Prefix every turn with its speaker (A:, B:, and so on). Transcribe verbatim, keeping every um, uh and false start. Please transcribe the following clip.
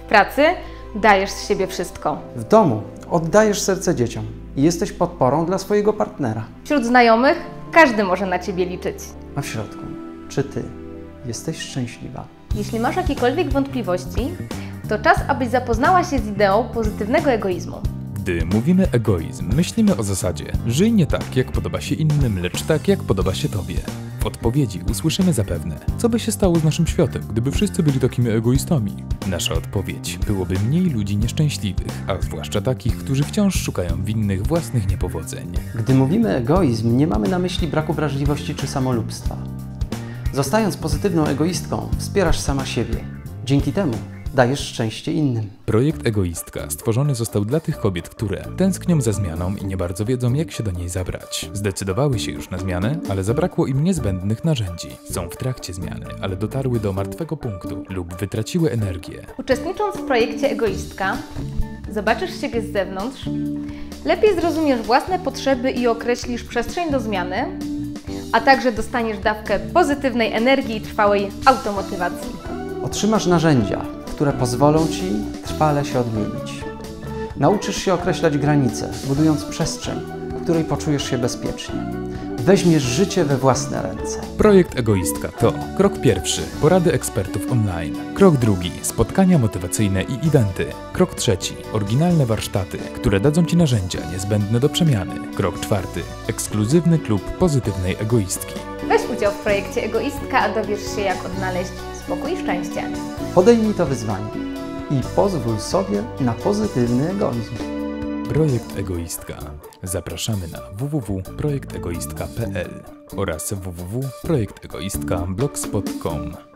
A: pracy dajesz z siebie wszystko.
B: W domu oddajesz serce dzieciom i jesteś podporą dla swojego partnera.
A: Wśród znajomych każdy może na Ciebie liczyć.
B: A w środku, czy Ty jesteś szczęśliwa?
A: Jeśli masz jakiekolwiek wątpliwości, to czas, abyś zapoznała się z ideą pozytywnego egoizmu.
C: Gdy mówimy egoizm, myślimy o zasadzie żyj nie tak, jak podoba się innym, lecz tak, jak podoba się Tobie. W odpowiedzi usłyszymy zapewne, co by się stało z naszym światem, gdyby wszyscy byli takimi egoistami. Nasza odpowiedź: byłoby mniej ludzi nieszczęśliwych, a zwłaszcza takich, którzy wciąż szukają winnych własnych niepowodzeń.
B: Gdy mówimy egoizm, nie mamy na myśli braku wrażliwości czy samolubstwa. Zostając pozytywną egoistką, wspierasz sama siebie. Dzięki temu dajesz szczęście innym.
C: Projekt Egoistka stworzony został dla tych kobiet, które tęsknią za zmianą i nie bardzo wiedzą, jak się do niej zabrać. Zdecydowały się już na zmianę, ale zabrakło im niezbędnych narzędzi. Są w trakcie zmiany, ale dotarły do martwego punktu lub wytraciły energię.
A: Uczestnicząc w projekcie Egoistka, zobaczysz siebie z zewnątrz, lepiej zrozumiesz własne potrzeby i określisz przestrzeń do zmiany, a także dostaniesz dawkę pozytywnej energii i trwałej automotywacji.
B: Otrzymasz narzędzia, które pozwolą Ci trwale się odmienić. Nauczysz się określać granice, budując przestrzeń, w której poczujesz się bezpiecznie. Weźmiesz życie we własne ręce.
C: Projekt Egoistka to krok pierwszy – porady ekspertów online. Krok drugi – spotkania motywacyjne i eventy. Krok trzeci – oryginalne warsztaty, które dadzą Ci narzędzia niezbędne do przemiany. Krok czwarty – ekskluzywny klub pozytywnej egoistki.
A: Weź udział w projekcie Egoistka, a dowiesz się, jak odnaleźć spokój i szczęście.
B: Podejmij to wyzwanie i pozwól sobie na pozytywny egoizm.
C: Projekt Egoistka. Zapraszamy na w w w kropka projekt egoistka kropka p l oraz w w w kropka projekt egoistka kropka blogspot kropka com.